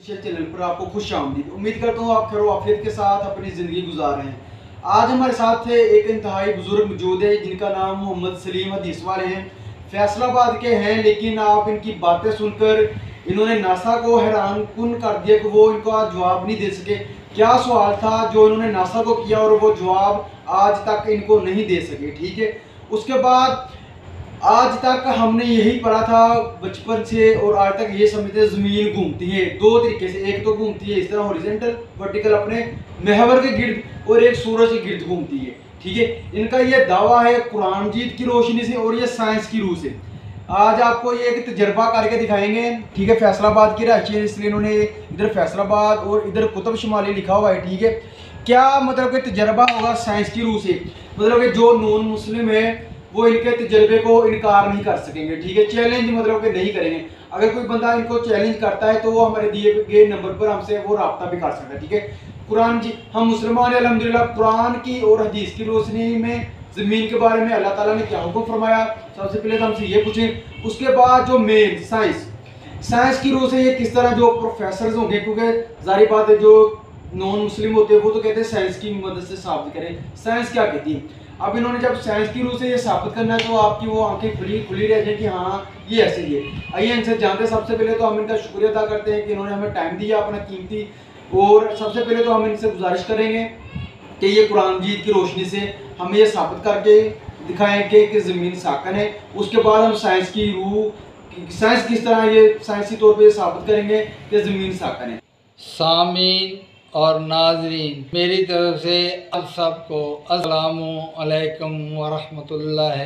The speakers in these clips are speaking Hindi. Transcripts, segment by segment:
ऑफिशियल चैनल पर आपको खुश आमदीद। उम्मीद करता हूँ आप खैर आफियत के साथ अपनी ज़िंदगी गुजार रहे हैं। आज हमारे साथ थे एक इंतहाई बुजुर्ग मौजूद है जिनका नाम मोहम्मद सलीम हदीस वाले हैं, फैसलाबाद के हैं। लेकिन आप इनकी बातें सुनकर इन्होंने नासा को हैरान कुन कर दिया कि वो इनका जवाब नहीं दे सके। क्या सवाल था जो इन्होंने नासा को किया और वो जवाब आज तक इनको नहीं दे सके। ठीक है, उसके बाद आज तक हमने यही पढ़ा था बचपन से और आज तक ये समझते ज़मीन घूमती है दो तरीके से। एक तो घूमती है इस तरह हॉरिजॉन्टल वर्टिकल अपने महवर के गिर्द और एक सूरज के गिर्द घूमती है। ठीक है, इनका ये दावा है कुरान मजीद की रोशनी से और ये साइंस की रूह से। आज आपको ये एक तजर्बा करके दिखाएंगे। ठीक है, फैसलाबाद की रहायशी है इसलिए इन्होंने इधर फैसलाबाद और इधर कुतुब शुमाली लिखा हुआ है। ठीक है, क्या मतलब कि तजर्बा होगा साइंस की रूह से, मतलब कि जो नॉन मुस्लिम है वो इनके तजर्बे को इनकार नहीं कर सकेंगे। ठीक है, चैलेंज मतलब कि नहीं करेंगे। अगर कोई बंदा इनको चैलेंज करता है तो वो हमारे दिए गए नंबर पर हमसे वो रब्ता भी कर सकता है। ठीक है, कुरान जी हम मुसलमान अल्हम्दुलिल्लाह कुरान की और हदीस की रोशनी में ज़मीन के बारे में अल्लाह ताला ने क्या हुक्म फरमाया, सबसे पहले तो हमसे ये पूछें। उसके बाद जो मेन साइंस की रूह से ये किस तरह जो प्रोफेसर होंगे, क्योंकि जारी बात है जो नॉन मुस्लिम होते हैं वो तो कहते हैं साइंस की मदद से साबित करें साइंस क्या कहती है। अब इन्होंने जब साइंस की रूह से ये साबित करना है तो आपकी वो आंखें खुली रह जाए कि हाँ ये ऐसे ही है। आइए इनसे जानते हैं। सबसे पहले तो हम इनका शुक्रिया अदा करते हैं कि इन्होंने हमें टाइम दिया अपना कीमती। और सबसे पहले तो हम इनसे गुजारिश करेंगे कि ये कुरान मजीद की रोशनी से हमें ये साबित करके दिखाएंगे कि ज़मीन साकन है। उसके बाद हम साइंस की रूह साइंस किस तरह ये साइंसी तौर पर साबित करेंगे कि ज़मीन साकन है। सामीन और नाजरीन मेरी तरफ से आप सबको अस्सलामु अलैकुम वरहमतुल्लाहि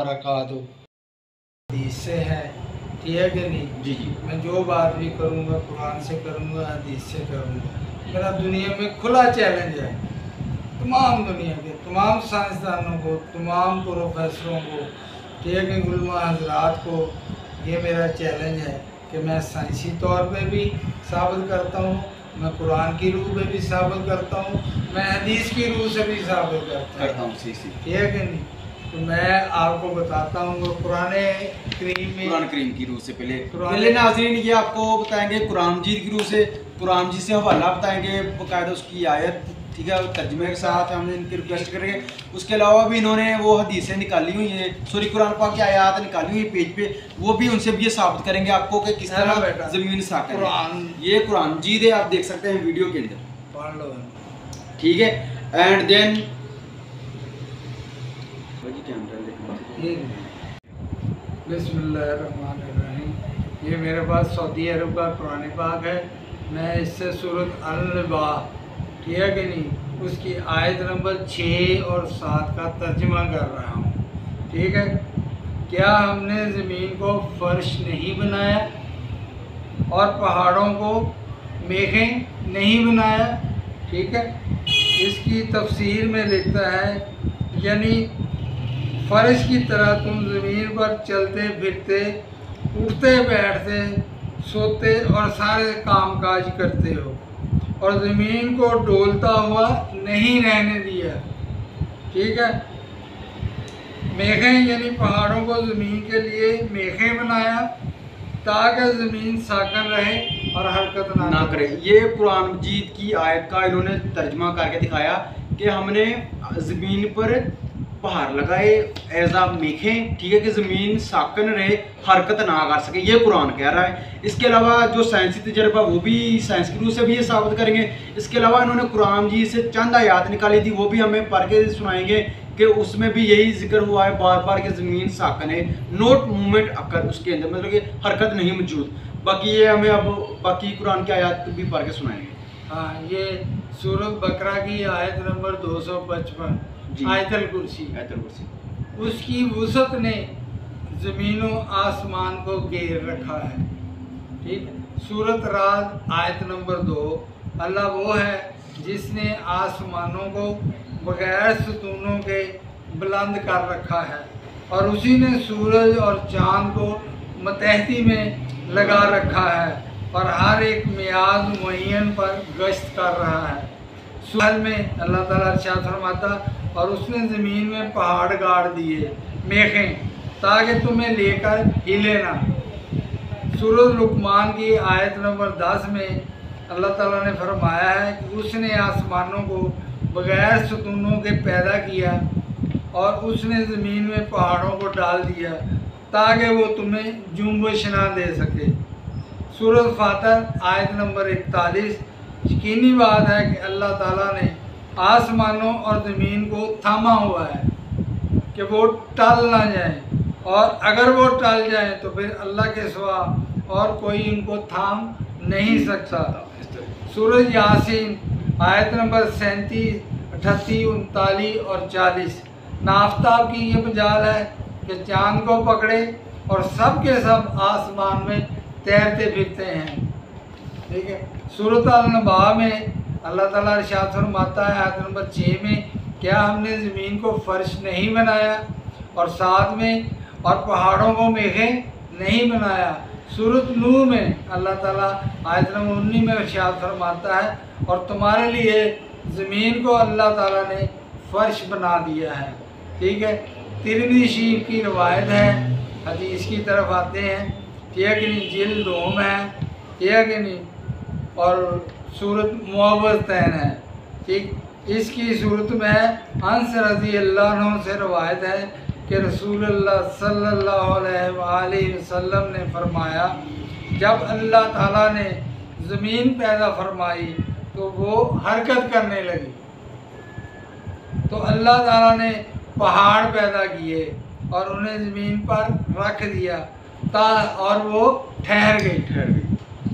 वबरकातुहू। इससे है ठीक है कि नहीं? जी जी, मैं जो बात भी करूँगा कुरान से करूँगा, हदीस से करूँगा। मेरा दुनिया में खुला चैलेंज है तमाम दुनिया के तमाम साइंसदानों को, तमाम प्रोफेसरों को, ठीक है कि उलमा हजरात को ये मेरा चैलेंज है कि मैं साइंसी तौर पे भी साबित करता हूँ, मैं कुरान की रूह में भी साबित करता हूँ, मैं हदीस की रूह से भी साबित करता हूँ। ठीक है कि नहीं? तो मैं आपको बताता हूँ कुरान करीम की रूह से पहले नाज़रीन ये आपको बताएंगे कुरान मजीद की रूह से, कुरान मजीद से हवाला बताएंगे बाकायदा उसकी आयत। ठीक है, तर्जुमे के साथ हम इनकी रिक्वेस्ट करेंगे। उसके अलावा भी इन्होंने वो हदीसें निकाली हुई हैं, सूरह कुरान पाक की आयत निकाली हुई पेज पे, वो भी उनसे भी ये साबित करेंगे आपको कि किस तरह ज़मीन साकन है। ये कुरान मजीद है, आप देख सकते हैं वीडियो के अंदर, पढ़ लो। ठीक है, एंड देन बिस्मिल्लाहिर्रहमानिर्रहीम। ये मेरे पास सऊदी अरब का कुरान पाक है। मैं इससे सूरत अल-नबा, ठीक है कि नहीं, उसकी आयत नंबर 6 और 7 का तर्जुमा कर रहा हूँ। ठीक है, क्या हमने ज़मीन को फर्श नहीं बनाया और पहाड़ों को मेखें नहीं बनाया? ठीक है, इसकी तफसीर में लिखता है यानी फर्श की तरह तुम ज़मीन पर चलते फिरते, उठते बैठते, सोते और सारे कामकाज करते हो और ज़मीन को डोलता हुआ नहीं रहने दिया। ठीक है, मेखें यानी पहाड़ों को ज़मीन के लिए मेखें बनाया ताकि ज़मीन साकन रहे और हरकत ना करे। ये कुरान मजीद की आयत का इन्होंने तर्जमा करके दिखाया कि हमने ज़मीन पर पहाड़ लगाए एजा मेखें, ठीक है, कि ज़मीन साकन रहे, हरकत ना कर सके, ये कुरान कह रहा है। इसके अलावा जो साइंसी तजर्बा वो भी साइंस की रूह से भी ये साबित करेंगे। इसके अलावा इन्होंने कुरान जी से चंद आयात निकाली थी, वो भी हमें पढ़ के सुनाएंगे कि उसमें भी यही जिक्र हुआ है बार बार कि ज़मीन साकन है, नोट मूवमेंट अकर उसके अंदर, मतलब कि हरकत नहीं मौजूद। बाकी ये हमें अब बाकी कुरान की आयत भी पढ़ के सुनाएंगे। हाँ, ये सूरत बकरा की आयत नंबर 255 आयतल कुर्सी, उसकी वुसअत ने ज़मीनों आसमान को घेर रखा है। ठीक है, सूरत रात आयत नंबर 2, अल्लाह वो है जिसने आसमानों को बगैर सतूनों के बुलंद कर रखा है और उसी ने सूरज और चाँद को मतहती में लगा रखा है और हर एक मियाद मुअय्यन पर गश्त कर रहा है। सूरज में अल्लाह ताला इरशाद फरमाता और उसने ज़मीन में पहाड़ गाड़ दिए मेखें ताकि तुम्हें लेकर हिले ना। सूरह लुकमान की आयत नंबर 10 में अल्लाह ताला ने फरमाया है कि उसने आसमानों को बग़ैर सतूनों के पैदा किया और उसने ज़मीन में पहाड़ों को डाल दिया ताकि वो तुम्हें जुम्बश ना दे सके। सूरत फातर आयत नंबर 41। यकीनी बात है कि अल्लाह ताला ने आसमानों और ज़मीन को थामा हुआ है कि वो टल ना जाए, और अगर वो टल जाए तो फिर अल्लाह के सिवा और कोई इनको थाम नहीं सकता। सूरज यासीन आयत नंबर 37, 38, 39 और 40। नाफ्ताब की ये मजाल है कि चाँद को पकड़े और सब के सब आसमान में तैरते फिरते हैं। ठीक है। सूरत अल-नबा में अल्लाह ताला इरशाद फरमाता है आयत नंबर 6 में, क्या हमने ज़मीन को फर्श नहीं बनाया और साथ में और पहाड़ों को मेघें नहीं बनाया। सूरत नूह में अल्लाह ताला आयत नंबर 19 में इरशाद फरमाता है, और तुम्हारे लिए ज़मीन को अल्लाह ताला ने फ़र्श बना दिया है। ठीक है। तिरमिज़ी शरीफ की रवायत है, हदीस की तरफ आते हैं, ठीक है कि नहीं, जिल्द दोम है, ठीक है कि नहीं, और सूरत मुअव्वज़तैन है। ठीक। इसकी सूरत में अनस रज़ी अल्लाह अन्हु से रवायत है कि रसूलुल्लाह सल्लल्लाहु अलैहि वसल्लम ने फरमाया, जब अल्लाह ताला ने ज़मीन पैदा फरमाई तो वो हरकत करने लगी, तो अल्लाह ताला ने पहाड़ पैदा किए और उन्हें ज़मीन पर रख दिया और वो ठहर गई।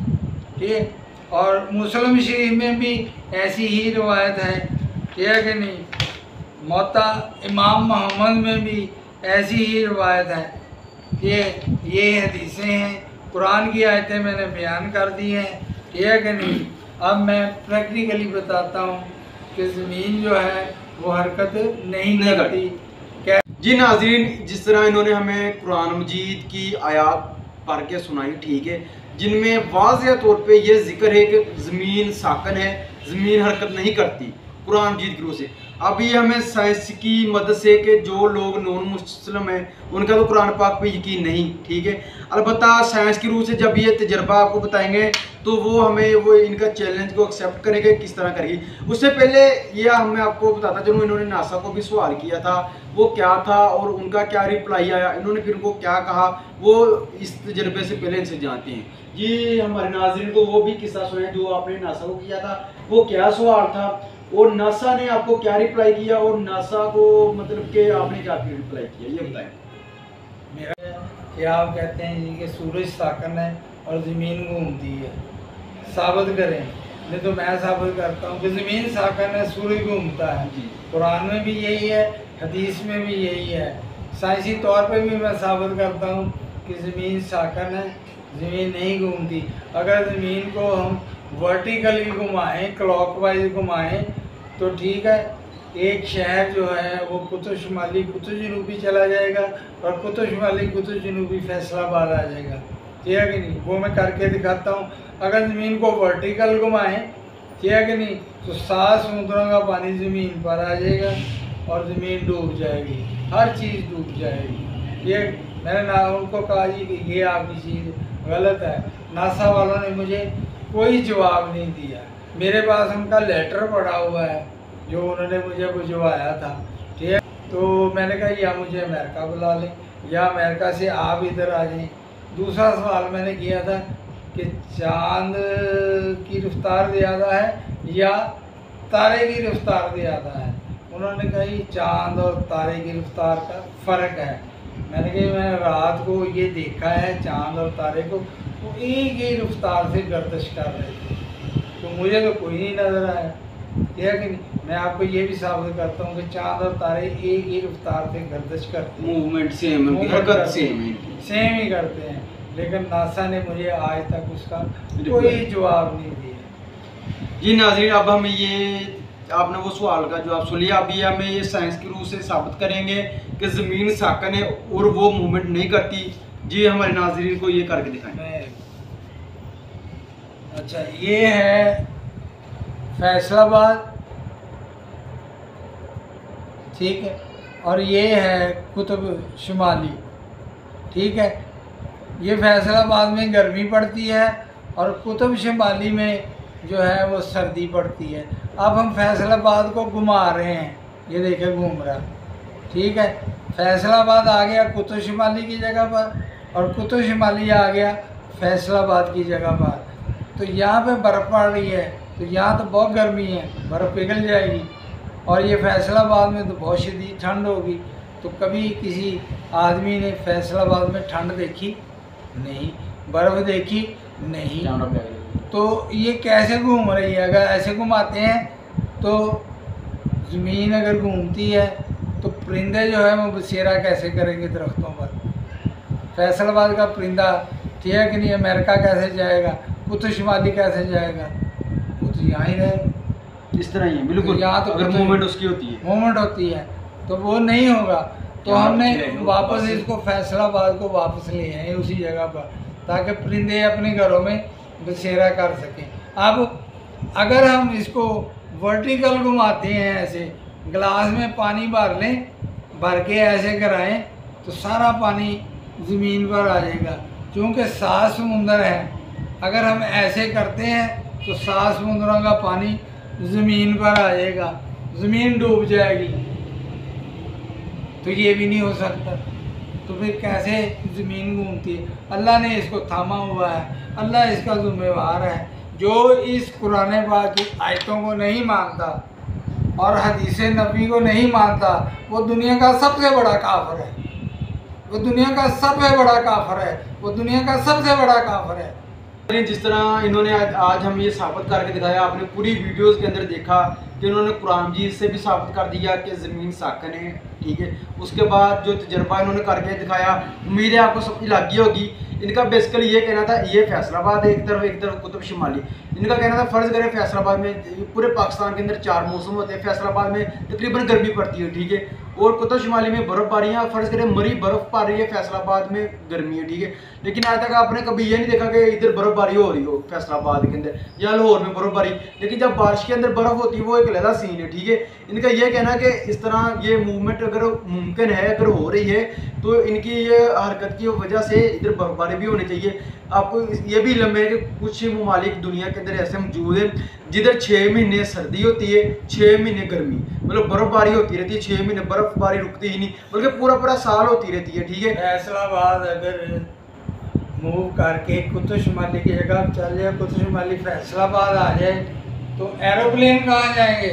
ठीक। और मुस्लिम शरीफ में भी ऐसी ही रवायत है, ठीक है कि नहीं, मौता इमाम मोहम्मद में भी ऐसी ही रवायत है। ये हदीसें हैं, कुरान की आयतें मैंने बयान कर दी हैं, ठीक है कि नहीं। अब मैं प्रैक्टिकली बताता हूँ कि ज़मीन जो है वो हरकत नहीं करती। क्या जी नाज़रीन, जिस तरह इन्होंने हमें कुरान मजीद की आयात पढ़ के सुनाई, ठीक है, जिनमें वाज़ेह तौर पे ये जिक्र है कि ज़मीन साकन है, ज़मीन हरकत नहीं करती कुरान मजीद की रूह से। अब ये हमें साइंस की मदद से कि जो लोग नॉन मुस्लिम हैं उनका तो कुरान पाक पे यकीन नहीं, ठीक है, अलबत्ता साइंस की रूह से जब ये तजर्बा आपको बताएंगे तो वो हमें वो इनका चैलेंज को एक्सेप्ट करेंगे, किस तरह करेगी। उससे पहले ये मैं आपको बताता चलूँ, इन्होंने नासा को भी सवाल किया था, वो क्या था और उनका क्या रिप्लाई आया, इन्होंने फिर उनको क्या कहा, वो इस तजर्बे से पहले इनसे जानते हैं। जी हमारे नाज़रीन को वो भी किस्सा सुने जो आपने नासा को किया था, वो क्या सवाल था और नासा ने आपको क्या रिप्लाई किया, और नासा को मतलब कि आपने क्या रिप्लाई किया, ये बताएं। मेरा क्या आप कहते हैं जी कि सूरज साकन है और ज़मीन घूमती है, साबित करें। नहीं तो मैं साबित करता हूँ कि ज़मीन साकन है, सूरज घूमता है। कुरान में भी यही है, हदीस में भी यही है, साइंसी तौर पे भी मैं साबित करता हूँ कि ज़मीन साकन है, ज़मीन नहीं घूमती। अगर ज़मीन को हम वर्टिकली घुमाएं, क्लॉकवाइज घुमाएं तो ठीक है, एक शहर जो है वो कुतुब शुमाली कुतुब जनूबी चला जाएगा और कुतुब शुमाली कुतुब जनूबी फैसलाबाद आ जाएगा, ठीक है कि नहीं। वो मैं करके दिखाता हूँ। अगर ज़मीन को वर्टिकल घुमाएं, ठीक है कि नहीं, तो 7 समुद्रों का पानी ज़मीन पर आ जाएगा और ज़मीन डूब जाएगी, हर चीज़ डूब जाएगी। ये मैंने ना उनको कहा जी कि ये आपकी चीज़ गलत है। नासा वालों ने मुझे कोई जवाब नहीं दिया। मेरे पास उनका लेटर पड़ा हुआ है जो उन्होंने मुझे भिजवाया था, ठीक है। तो मैंने कहा या मुझे अमेरिका बुला लें या अमेरिका से आप इधर आ जाएं। दूसरा सवाल मैंने किया था कि चाँद की रफ्तार ज़्यादा है या तारे की रफ्तार ज़्यादा है। उन्होंने कहा ये चाँद और तारे की रफ्तार का फ़र्क है। मैंने कहा मैंने रात को ये देखा है, चाँद और तारे को वो एक ही रफ्तार से गर्दिश कर रहे थे, तो मुझे तो कोई नहीं नज़र आया, ठीक है कि नहीं। मैं आपको ये भी साबित करता हूँ कि चाँद और तारे एक ही रफ्तार से गर्दिश करते हैं, मूवमेंट सेम है, हरकत सेम ही करते हैं, लेकिन नासा ने मुझे आज तक उसका कोई जवाब नहीं दिया। जी नाज़रीन, अब हमें ये आपने वो सवाल का जवाब सुन लिया, अभी हमें ये साइंस की रूह से साबित करेंगे कि ज़मीन साकन है और वो मूवमेंट नहीं करती। जी हमारे नाज़रीन को ये करके दिखाएं। अच्छा, ये है फैसलाबाद, ठीक है, और ये है कुतुब शुमाली, ठीक है। ये फैसलाबाद में गर्मी पड़ती है और कुतुब शुमाली में जो है वो सर्दी पड़ती है। अब हम फैसलाबाद को घुमा रहे हैं, ये देखें घूम रहा, ठीक है। फैसलाबाद आ गया कुतुब शुमाली की जगह पर और कुतुब शुमाली आ गया फैसलाबाद की जगह पर। तो यहाँ पे बर्फ़ पड़ रही है, तो यहाँ तो बहुत गर्मी है, बर्फ़ पिघल जाएगी। और ये फैसलाबाद में तो बहुत शदीद ठंड होगी। तो कभी किसी आदमी ने फैसलाबाद में ठंड देखी नहीं, बर्फ़ देखी नहीं, तो ये कैसे घूम रही है? अगर ऐसे घुमाते हैं तो ज़मीन अगर घूमती है तो परिंदे जो है वो बसेरा कैसे करेंगे दरख्तों पर? फैसलाबाद का परिंदा, ठीक है कि नहीं, अमेरिका कैसे जाएगा, कुतुब शुमाली कैसे जाएगा? वो तो यहाँ ही रहे। इस तरह ही है बिल्कुल। तो यहाँ तो अगर मूवमेंट उसकी होती है, मूवमेंट होती है तो वो नहीं होगा। तो हमने वापस इसको फैसलाबाद को वापस ले आए उसी जगह पर, ताकि परिंदे अपने घरों में बसेरा कर सकें। अब अगर हम इसको वर्टिकल घुमाते हैं, ऐसे गिलास में पानी भर लें, भर के ऐसे कराएं तो सारा पानी ज़मीन पर आ जाएगा। क्योंकि 7 समुंदर है, अगर हम ऐसे करते हैं तो 7 समुंदरों का पानी ज़मीन पर आ जाएगा, ज़मीन डूब जाएगी। तो ये भी नहीं हो सकता। तो फिर कैसे ज़मीन घूमती है? अल्लाह ने इसको थामा हुआ है, अल्लाह इसका ज़िम्मेवार है। जो इस कुरान पाक की आयतों को नहीं मानता और हदीस नबी को नहीं मानता, वो दुनिया का सबसे बड़ा काफिर है। वो दुनिया का सबसे बड़ा काफिर है। वो दुनिया का सबसे बड़ा काफिर है। जिस तरह इन्होंने आज हम ये साबित करके दिखाया, आपने पूरी वीडियोस के अंदर देखा कि उन्होंने कुरान मजीद से भी साबित कर दिया कि ज़मीन साकन है, ठीक है। उसके बाद जो तजर्बा इन्होंने करके दिखाया, उम्मीद है आपको समझ लग गई होगी। इनका बेसिकली ये कहना था, ये फैसलाबाद है एक तरफ कुतुब शुमाली। इनका कहना था फ़र्ज़ करें फैसलाबाद में, पूरे पाकिस्तान के अंदर 4 मौसम होते हैं, फैसलाबाद में तकरीबन गर्मी पड़ती है, ठीक है, और कुतुब शुमाली में बर्फ़बारी है। फ़र्ज़ करें मरी बर्फ़ पड़ रही है, फैसलाबाद में गर्मी है, ठीक है। लेकिन आज तक आपने कभी ये नहीं देखा कि इधर बर्फ़बारी हो रही हो फैसलाबाद के अंदर या लाहौर में बर्फ़बारी। लेकिन जब बारिश के अंदर बर्फ़ होती है वो एक अलग सीन है, ठीक है। इनका ये कहना कि इस तरह ये मूवमेंट अगर मुमकिन है, अगर हो रही है, तो इनकी ये हरकत की वजह से इधर बर्फ़बारी भी होनी चाहिए। आपको ये भी इल्म है कि कुछ ममालिक दुनिया के अंदर ऐसे मौजूद हैं जिधर 6 महीने सर्दी होती है, 6 महीने गर्मी, मतलब बर्फ़बारी होती रहती है, 6 महीने बर्फ़बारी रुकती ही नहीं, बल्कि पूरा साल होती रहती है, ठीक है। फैसलाबाद अगर मूव करके कुतुब शुमाली की जगह चल जाए, कुतुब शुमाली फैसलाबाद आ जाए, तो एरोप्लेन कहाँ जाएंगे?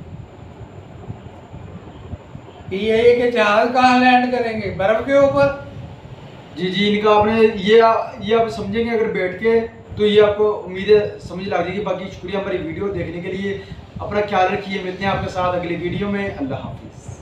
पीआईए के जहाज कहाँ लैंड करेंगे? बर्फ के ऊपर। जी, इनका आपने ये आप समझेंगे अगर बैठ के, तो ये आपको उम्मीद है समझ लग जाएगी। बाकी शुक्रिया हमारी वीडियो देखने के लिए। अपना ख्याल रखिए, मिलते हैं आपके साथ अगली वीडियो में। अल्लाह हाफिज़।